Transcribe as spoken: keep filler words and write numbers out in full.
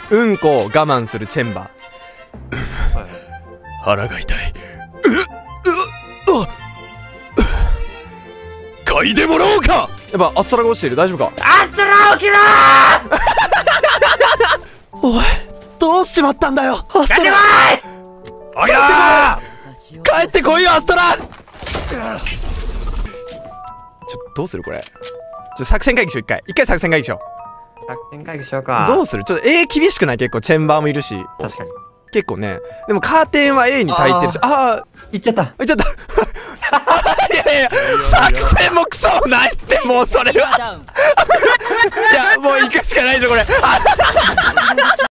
うんこを我慢するチェンバー。腹が痛い。うっうっうっ嗅いでもらおうか。やっぱアストラが落ちている。大丈夫か。 アストラ起きろーおい、どうしちまったんだよアストラ。 帰ってこい。おいよ帰ってこいよアストラ。ちょどうするこれ。ちょ作戦会議しよう。一回一回作戦会議しよう。作戦会議しようか。 どうする。ちょっと A 厳しくない。結構チェンバーもいるし。 確かに結構ね。でもカーテンは A に焚いてるし。ああ行っちゃった行っちゃったいやいや作戦もクソもないって。もうそれはいやもう行くしかないでしょこれ